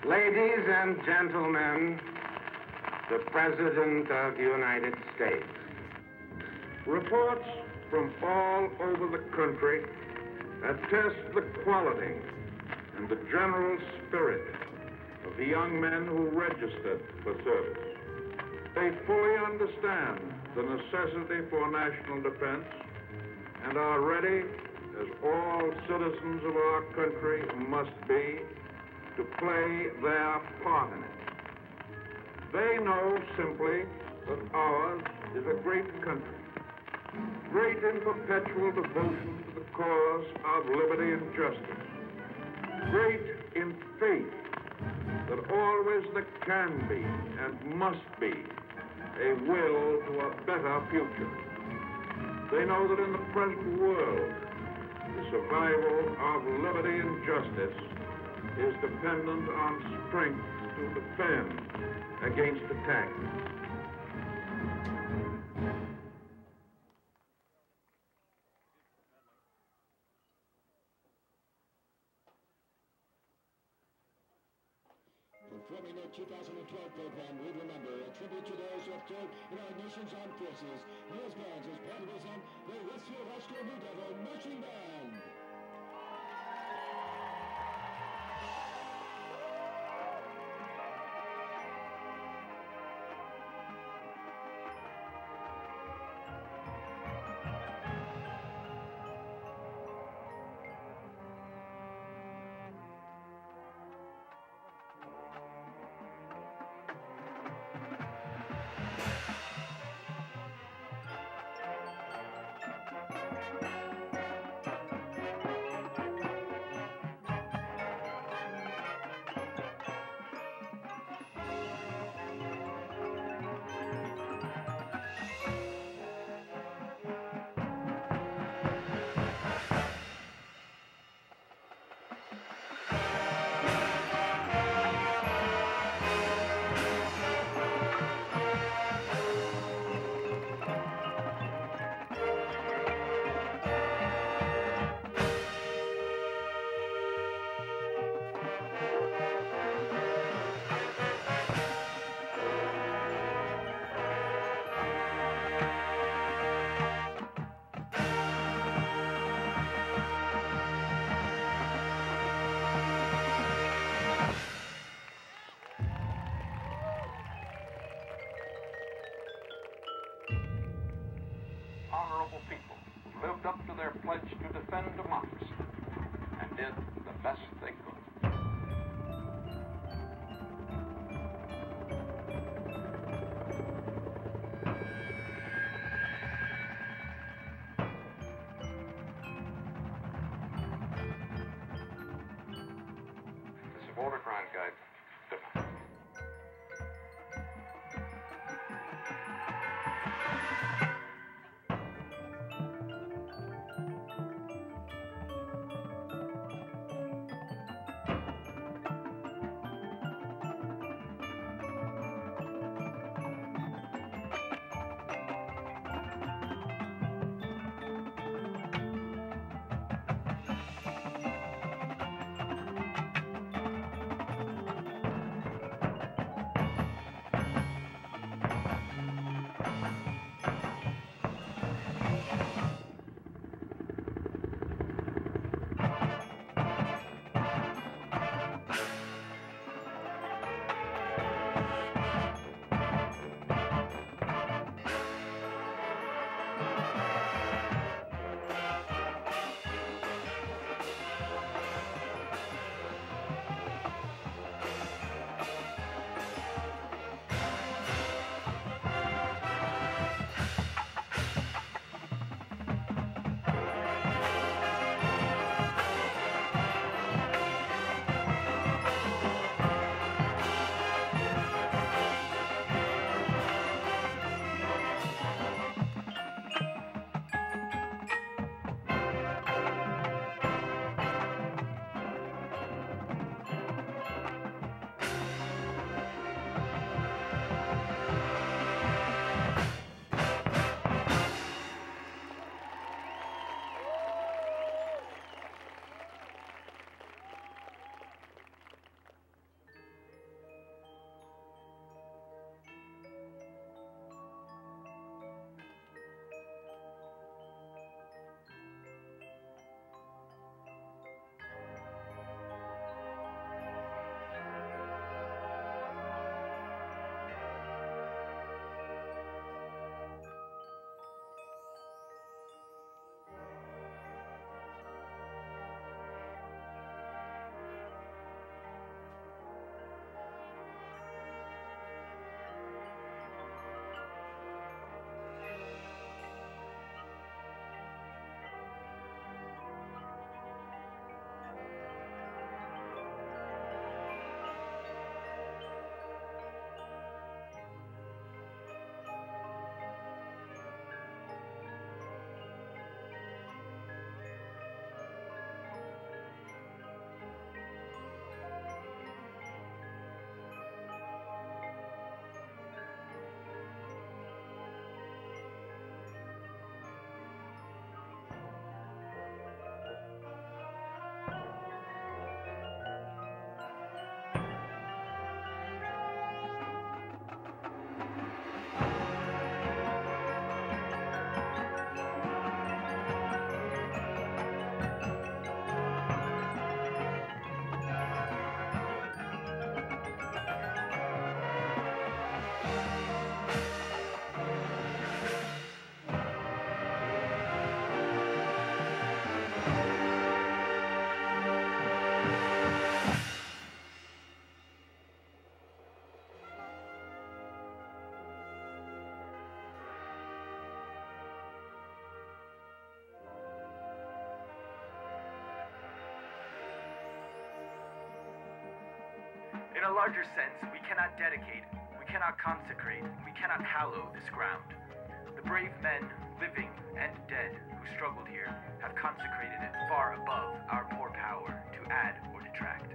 Ladies and gentlemen, the President of the United States. Reports from all over the country attest the quality and the general spirit of the young men who registered for service. They fully understand the necessity for national defense and are ready, as all citizens of our country must be, to play their part in it. They know simply that ours is a great country, great in perpetual devotion to the cause of liberty and justice, great in faith that always there can be and must be a will to a better future. They know that in the present world, the survival of liberty and justice is dependent on strength to defend against attack. Performing the 2012 program, we remember a tribute to those who have served in our nation's armed forces. News bands as part of his the Westfield High School New Devil Marching Band. Honorable people who lived up to their pledge to defend democracy and did the best they could. This is Border Ground Guide. Different. In a larger sense, we cannot dedicate, we cannot consecrate, we cannot hallow this ground. The brave men, living and dead, who struggled here, have consecrated it far above our poor power to add or detract.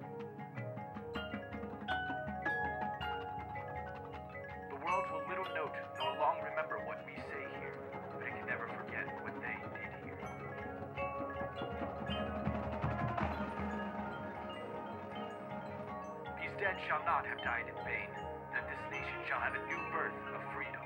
The world will little note nor long remember what we say here, but it can never forget what they did here. These dead shall not have died in vain, that this nation shall have a new birth of freedom.